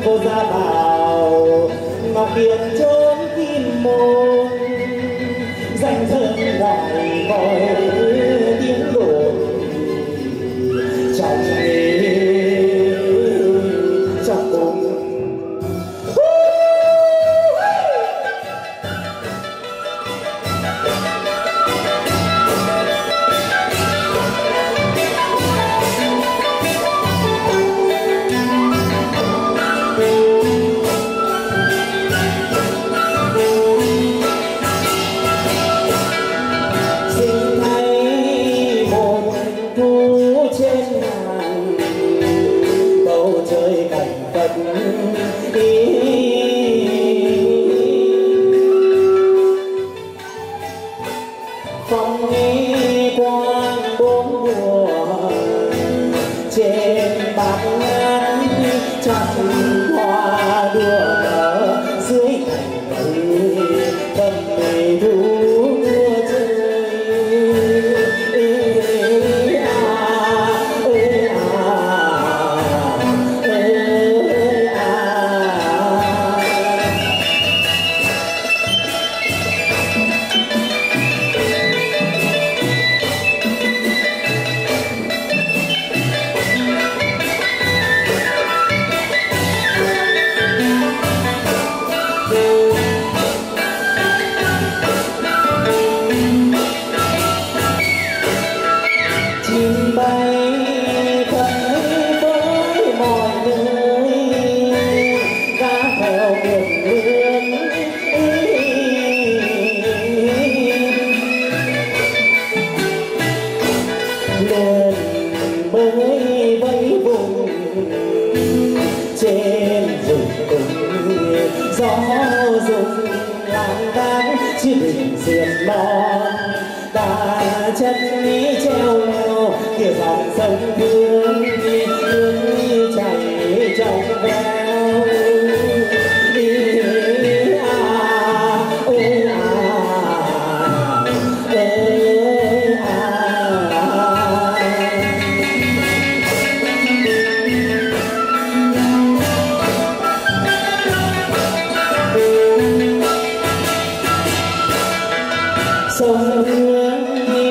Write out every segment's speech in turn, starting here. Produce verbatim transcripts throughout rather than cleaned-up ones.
cô ra vào ngọc kiệt trốn kim môn danh thơm ngoài gọi tiếng đồn trong trong cùng phong nghi quang bốn mùa trên bát ngát chặt hoa đua nở dưới cành cây tâm bể thu đua chơi ê à ê à ê à chim bay khơi với mọi nơi ca theo miền lương lên bơi vẫy vùng trên rừng tùng gió rung lang thang chiếc bình diệt non ta chân lý treo leo kia dòng sông hương hương chảy trong veo đi à ơi à ơi à sông hương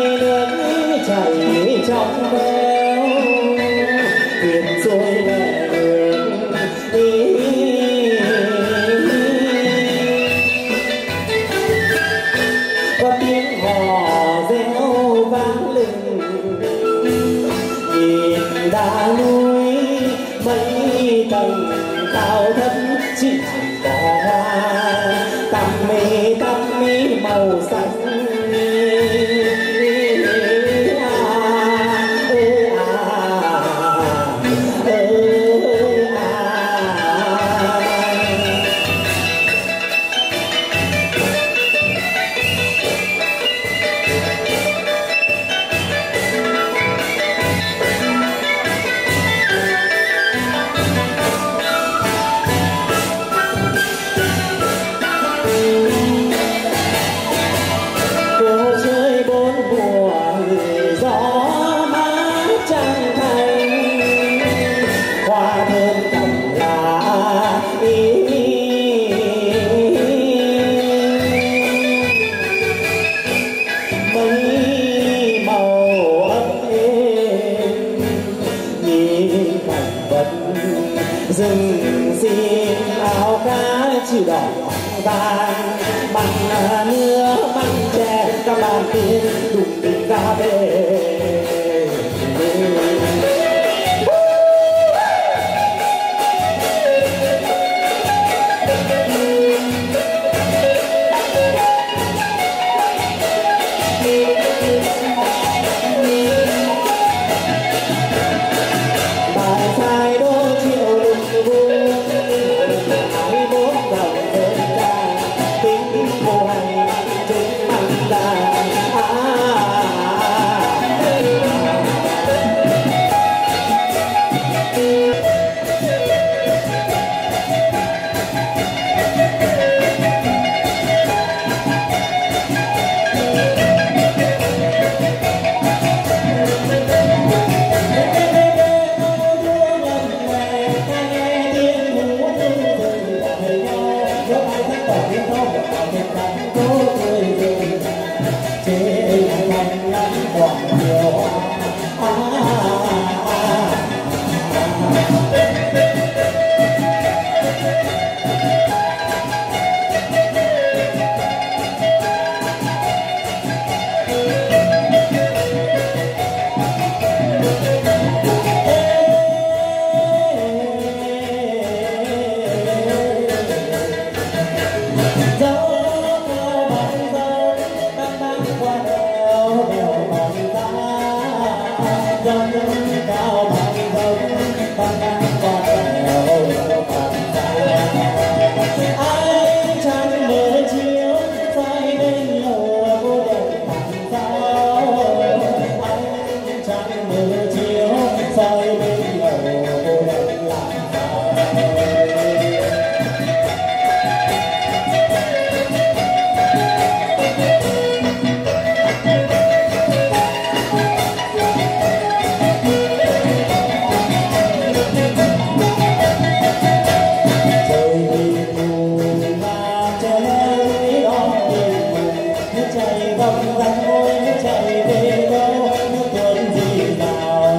chảy trong veo thuyền trôi lẻ đường có tiếng hò reo vang lừng nhìn đá núi mấy tầng cao thấp chỉ có hoa tắm mê tắm mê màu xanh rừng xin áo cá chịu đỏ vàng bằng nưa bằng chè các bàn tiên đụng đỉnh ra về con đang còn nghèo còn xa anh chẳng mơ chiếu soi bên lầu cô đẹp tặng sao anh chẳng mơ chiếu soi bên lầu cô đẹp làm sao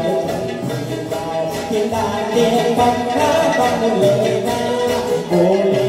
tiếng đàn tiếng vang khá bằng lời ca